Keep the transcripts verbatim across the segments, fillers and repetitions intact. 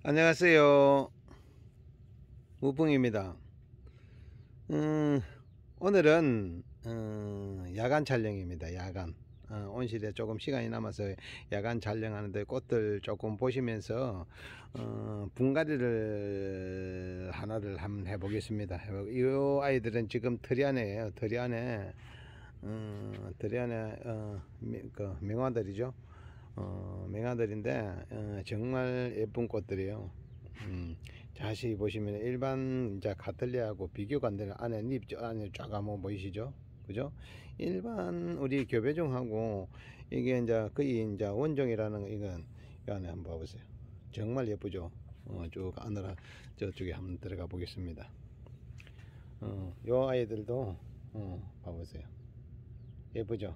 안녕하세요. 우풍입니다. 음, 오늘은 음, 야간 촬영입니다. 야간 어, 온실에 조금 시간이 남아서 야간 촬영하는데 꽃들 조금 보시면서 어, 분갈이를 하나를 한번 해보겠습니다. 이 아이들은 지금 트리 안에요. 트리 안에 어, 트리 안에 어, 그 명화들이죠. 어, 맹아들인데 어, 정말 예쁜 꽃들이에요. 음, 자세히 보시면 일반 이제 카틀리아하고 비교가 안 되는 안에 잎 안에 쫙 한번 보이시죠? 그죠? 일반 우리 교배종하고 이게 이제 거의 이제 원종이라는 이건 이 안에 한번 봐보세요. 정말 예쁘죠? 어, 쭉 안으로 저쪽에 한번 들어가 보겠습니다. 어, 요 아이들도 어, 봐보세요. 예쁘죠?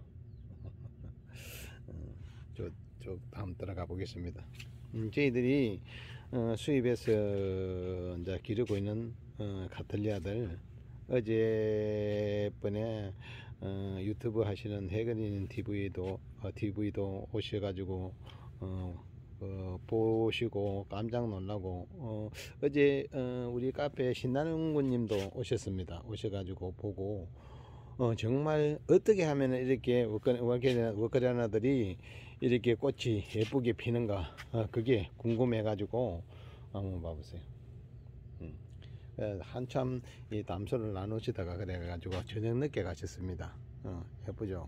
어, 저, 저 다음 들어가 보겠습니다. 음, 저희들이 어, 수입해서 이제 기르고 있는 어, 카틀리아들 어제번에 어, 유튜브 하시는 해그린 티비도 어, 티비도 오셔가지고 어, 어, 보시고 깜짝 놀라고 어, 어제 어, 우리 카페 신나는 군님도 오셨습니다. 오셔가지고 보고 어, 정말 어떻게 하면 이렇게 워커리아나들이 이렇게 꽃이 예쁘게 피는가 어, 그게 궁금해 가지고 한번 봐보세요. 음. 한참 이 담소를 나누시다가 그래 가지고 저녁 늦게 가셨습니다. 어, 예쁘죠?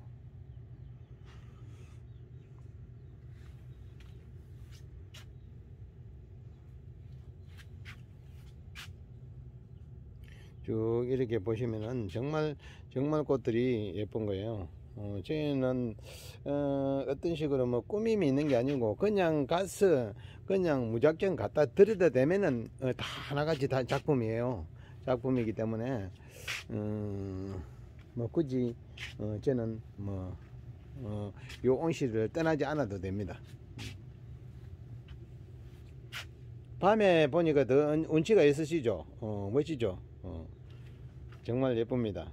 쭉 이렇게 보시면은 정말 정말 꽃들이 예쁜 거예요. 어, 저희는 어, 어떤 식으로 뭐 꾸밈이 있는 게 아니고 그냥 가서 그냥 무작정 갖다 들여다 대면은 어, 다 하나같이 다 작품이에요. 작품이기 때문에 음, 뭐 굳이 어, 저는 뭐 어, 요 온실을 떠나지 않아도 됩니다. 밤에 보니까 더 운치가 있으시죠? 어, 멋지죠? 어, 정말 예쁩니다.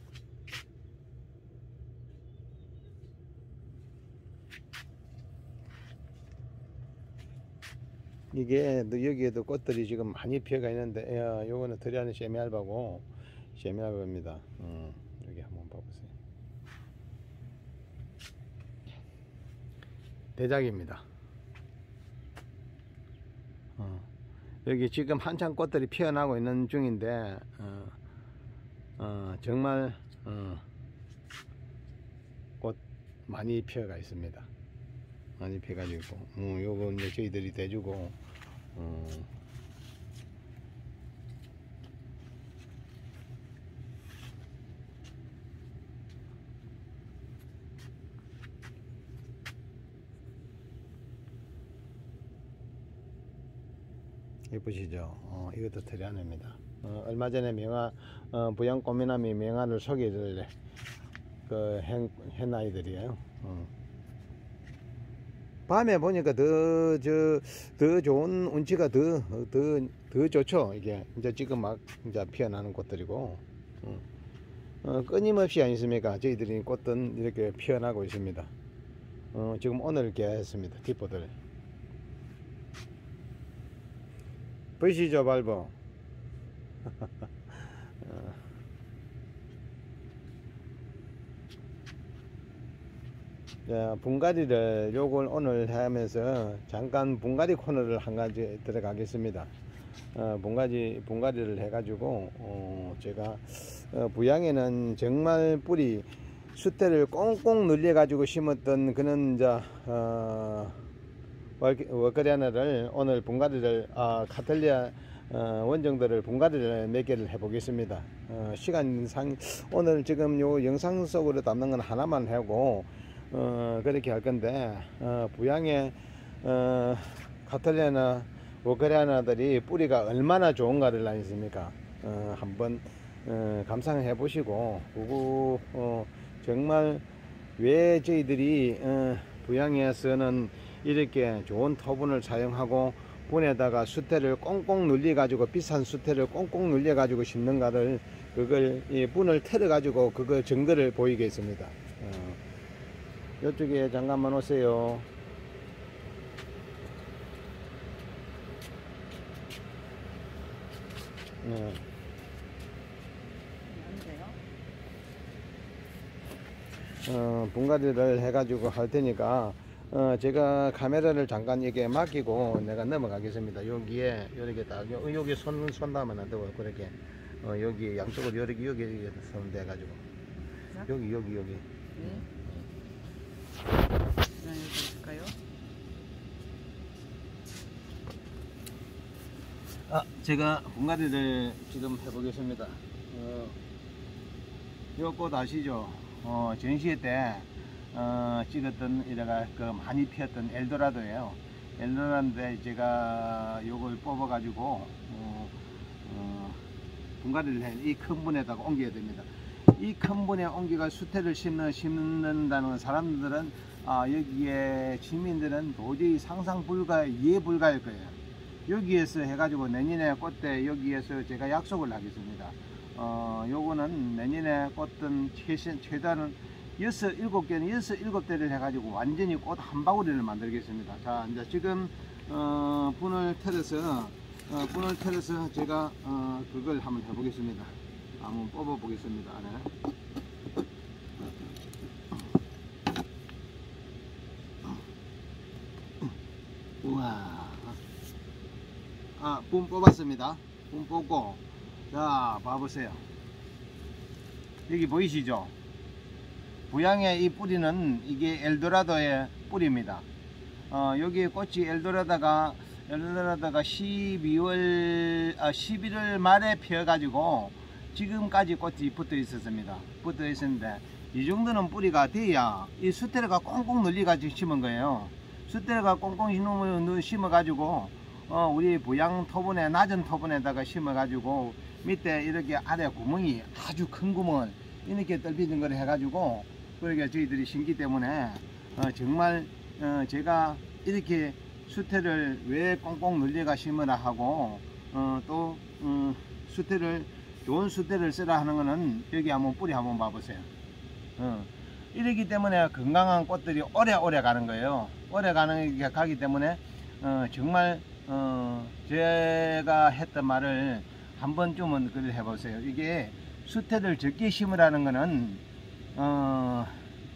이게 여기에도 꽃들이 지금 많이 피어가 있는데 야, 요거는 드리아는 세미알바고 세미알바입니다. 음, 여기 한번 봐보세요. 대작입니다. 어, 여기 지금 한창 꽃들이 피어나고 있는 중인데 어, 어, 정말 어, 꽃 많이 피어가 있습니다. 많이 피어가지고 음, 요거 이제 저희들이 대주고 어, 예쁘시죠? 어, 이것도 트리안입니다. 어, 얼마 전에 명화 어, 부양 꼬미남이 명화를 소개를 그 hen, hen 아이들이에요. 어. 밤에 보니까 더 저 더 좋은 운치가 더 더 더 좋죠. 이게 이제 지금 막 이제 피어나는 꽃들이고 어. 어, 끊임없이 아니습니까? 저희들이 꽃은 이렇게 피어나고 있습니다. 어, 지금 오늘 개했습니다. 뒷보들 보이시죠, 발버? 자, 분갈이를 요걸 오늘 하면서 잠깐 분갈이 코너를 한 가지 들어가겠습니다. 어, 분갈이 분갈이를 해가지고 어, 제가 어, 부양에는 정말 뿌리 수태를 꽁꽁 늘려 가지고 심었던 그런 자 어, 워커리아나를 오늘 분갈이를 아, 카틀리아 어, 원정들을 분갈이를 몇 개를 해 보겠습니다. 어, 시간상 오늘 지금 요 영상 속으로 담는 건 하나만 하고 어, 그렇게 할 건데 어, 부양의 어, 카틀리아나 워커리아나들이 뿌리가 얼마나 좋은가를 아니십니까? 어, 한번 어, 감상해 보시고 그리고 어, 정말 왜 저희들이 어, 부양에서는 이렇게 좋은 토분을 사용하고 분에다가 수태를 꽁꽁 눌려 가지고 비싼 수태를 꽁꽁 눌려 가지고 심는가를 그걸 이 분을 틀어 가지고 그거 증거를 보이겠습니다. 어, 이쪽에 잠깐만 오세요. 어. 어, 분갈이를 해가지고 할 테니까 어, 제가 카메라를 잠깐 이렇게 맡기고 내가 넘어가겠습니다. 여기에 이렇게 딱 여기 손 손담으면 안 되고 그렇게 어, 여기 양쪽으로 여기 여기 여기 손 대가지고 여기 여기 여기. 네. 네, 여기 있을까요? 아, 제가 분갈이를 지금 해보겠습니다. 어, 요 꽃 아시죠? 어, 전시회 때 어, 찍었던 이래가 그 많이 피었던 엘도라도예요. 엘도라도인데 제가 요걸 뽑아가지고 어, 어, 분갈이를 해 이 큰 분에다가 옮겨야 됩니다. 이 큰 분에 옮기가 수태를 심는, 심는다는 사람들은 아, 여기에 시민들은 도저히 상상 불가, 이해 불가할 거예요. 여기에서 해가지고 내년에 꽃대 여기에서 제가 약속을 하겠습니다. 어, 요거는 내년에 꽃든 최신, 최대한 여섯, 일곱 개는 여섯, 일곱 대를 해가지고 완전히 꽃 한 바구리를 만들겠습니다. 자, 이제 지금, 어, 분을 틀어서, 어, 분을 틀어서 제가, 어, 그걸 한번 해보겠습니다. 한번 뽑아보겠습니다. 안에. 우와. 아, 분 뽑았습니다. 분 뽑고. 자, 봐보세요. 여기 보이시죠? 부양의 이 뿌리는 이게 엘도라도의 뿌리입니다. 어, 여기 꽃이 엘도라다가 엘도라다가 십이월 아, 십일월 말에 피어가지고 지금까지 꽃이 붙어 있었습니다. 붙어 있었는데 이 정도는 뿌리가 돼야 이 수태가 꽁꽁 늘려가지고 심은 거예요. 수태가 꽁꽁 심어가지고 어, 우리 부양 토분에 낮은 토분에다가 심어가지고 밑에 이렇게 아래 구멍이 아주 큰 구멍을 이렇게 뚫리는 걸 해가지고 그렇게 저희들이 심기 때문에 어, 정말 어, 제가 이렇게 수태를 왜 꽁꽁 늘려가 심으라 하고 어, 또 음, 수태를 좋은 수태를 쓰라 하는 거는 여기 한번 뿌리 한번 봐보세요. 어, 이러기 때문에 건강한 꽃들이 오래오래 가는 거예요. 오래 가는 게 가기 때문에 어, 정말 어, 제가 했던 말을 한 번쯤은 그걸 해보세요. 이게 수태를 적게 심으라는 거는 어,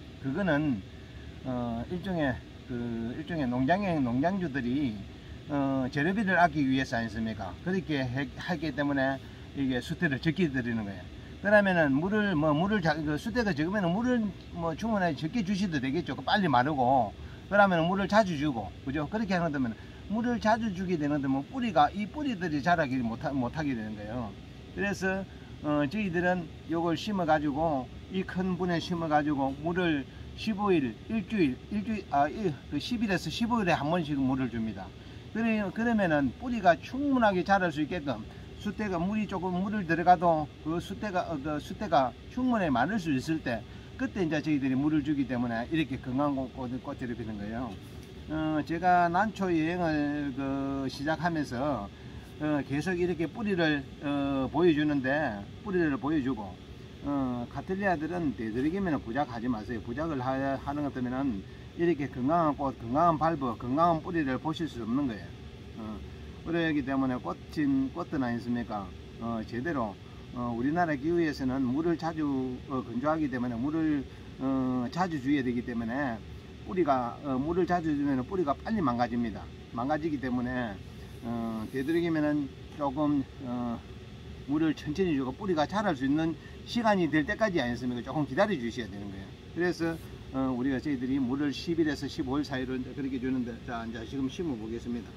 그거는 어, 일종의 그 일종의 농장의 농장주들이 어, 재료비를 아끼기 위해서 아니습니까? 그렇게 해, 하기 때문에 이게 수태를 적게 드리는 거예요. 그러면은 물을 뭐 물을 자, 그 수태가 적으면 물을 뭐 충분히 적게 주셔도 되겠죠. 빨리 마르고 그러면 물을 자주 주고 그죠? 그렇게 하는 데면 물을 자주 주게 되는데 뭐 뿌리가 이 뿌리들이 자라기 못하, 못하게 되는 거예요. 그래서 어, 저희들은 요걸 심어 가지고 이 큰 분에 심어 가지고 물을 십오 일 일주일 일주일 아 그 십 일에서 십오 일에 한 번씩 물을 줍니다. 그래 그러면은 뿌리가 충분하게 자랄 수 있게끔 수태가 물이 조금 물을 들어가도 그 수태가 어, 그 수태가 충분히 많을 수 있을 때 그때 이제 저희들이 물을 주기 때문에 이렇게 건강한 꽃, 꽃들이 피는 거예요. 어, 제가 난초 여행을 그 시작하면서 어, 계속 이렇게 뿌리를 어, 보여주는데 뿌리를 보여주고 어, 카틀리아들은 되도록이면 부작하지 마세요. 부작을 하, 하는 것 때문에 이렇게 건강한 꽃, 건강한 발버, 건강한 뿌리를 보실 수 없는 거예요. 어, 그러기 때문에 꽃인 꽃들 아니습니까? 어, 제대로 어, 우리나라 기후에서는 물을 자주 어, 건조하기 때문에 물을 어, 자주 줘야 되기 때문에 뿌리가 어, 물을 자주 주면 뿌리가 빨리 망가집니다. 망가지기 때문에 어, 되도록이면은 조금 어, 물을 천천히 주고 뿌리가 자랄 수 있는 시간이 될 때까지 아니었습니까? 조금 기다려 주셔야 되는 거예요. 그래서 어, 우리가 저희들이 물을 십 일에서 십오 일 사이로 그렇게 주는데 자 이제 지금 심어 보겠습니다.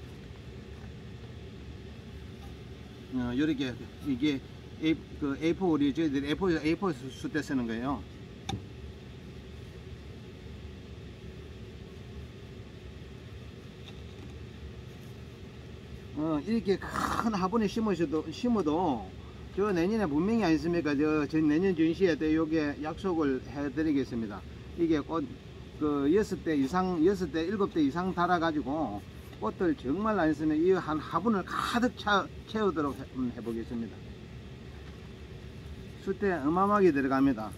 어, 이렇게 이게 A, 그 에이포 우리 저희들이 에이포 에이포 수때 쓰는 거예요. 어, 이렇게 큰 화분에 심으셔도, 심어도, 저 내년에 분명히 아니습니까? 저, 저 내년 전시회 때 요게 약속을 해 드리겠습니다. 이게 꽃, 그, 여섯 대 이상, 여섯 대, 일곱 대 이상 달아가지고, 꽃들 정말 아니으면 이 한 화분을 가득 차, 채우도록 해, 음, 해보겠습니다. 수태 어마어마하게 들어갑니다.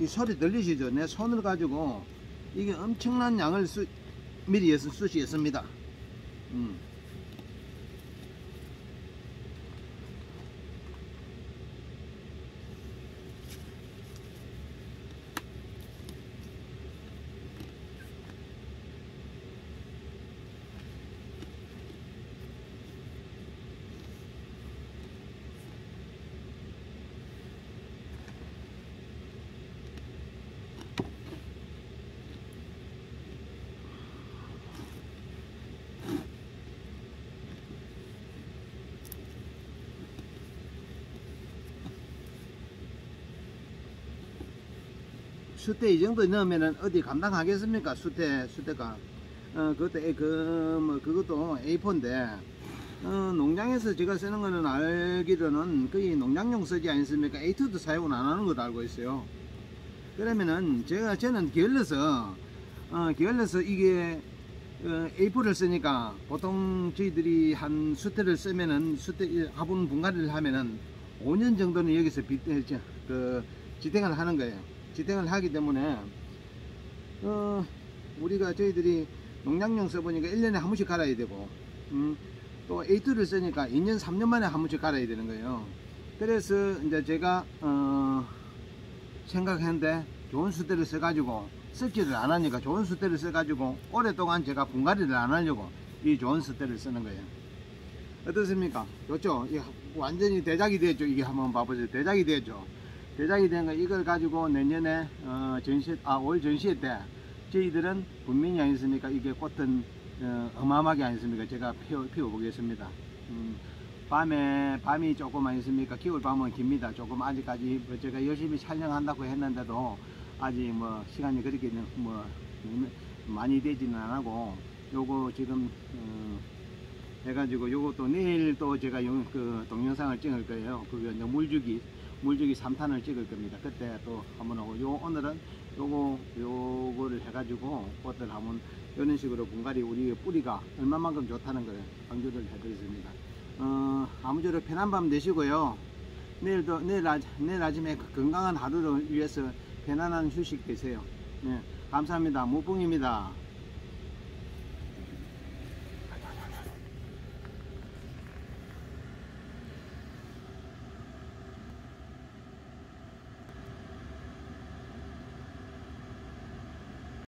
이 소리 들리시죠? 내 손을 가지고 이게 엄청난 양을 수, 미리 쑤시겠습니다. 음. 수태 이 정도 넣으면은 어디 감당하겠습니까? 수태, 수태가. 어, 그것도, A, 그, 뭐, 그것도 에이 포인데, 어, 농장에서 제가 쓰는 거는 알기로는 거의 농장용 쓰지 않습니까? 에이 투도 사용을 안 하는 것도 알고 있어요. 그러면은, 제가, 저는 게을러서, 어, 게을러서 이게, 어, 에이 포를 쓰니까, 보통 저희들이 한 수태를 쓰면은, 수태, 화분 분갈이를 하면은, 오 년 정도는 여기서 비, 그, 지탱을 하는 거예요. 지탱을 하기 때문에 어 우리가 저희들이 농장용 써보니까 일 년에 한 번씩 갈아야 되고 음, 또 에이 투를 쓰니까 이 년 삼 년 만에 한 번씩 갈아야 되는 거예요. 그래서 이제 제가 어 생각했는데 좋은 수대를 써 가지고 썩지를 안 하니까 좋은 수대를 써 가지고 오랫동안 제가 분갈이를 안 하려고 이 좋은 수대를 쓰는 거예요. 어떻습니까? 좋죠? 이게 완전히 대작이 됐죠. 이게 한번 봐보세요. 대작이 됐죠. 대작이 된 거 이걸 가지고 내년에 어, 전시 아올 전시회 때 저희들은 분명히 아니습니까? 이게 꽃은 어, 어마어마하게 아니습니까? 제가 피워, 피워 보겠습니다. 음, 밤에 밤이 조금 아니습니까? 겨울 밤은 깁니다. 조금 아직까지 뭐 제가 열심히 촬영한다고 했는데도 아직 뭐 시간이 그렇게 뭐 많이 되지는 않고 요거 지금 어, 해가지고 요것도 내일 또 제가 용, 그 동영상을 찍을 거예요. 그게 이제 물주기 물주기 삼 탄을 찍을 겁니다. 그때 또 한번 하고 요 오늘은 요거 요거를 해가지고 꽃들 한번 이런 식으로 분갈이 우리 뿌리가 얼마만큼 좋다는 걸 강조를 해드리겠습니다. 어, 아무쪼록 편한 밤 되시고요. 내일도 내일, 아, 내일 아침에 건강한 하루를 위해서 편안한 휴식 되세요. 네, 감사합니다. 무풍입니다.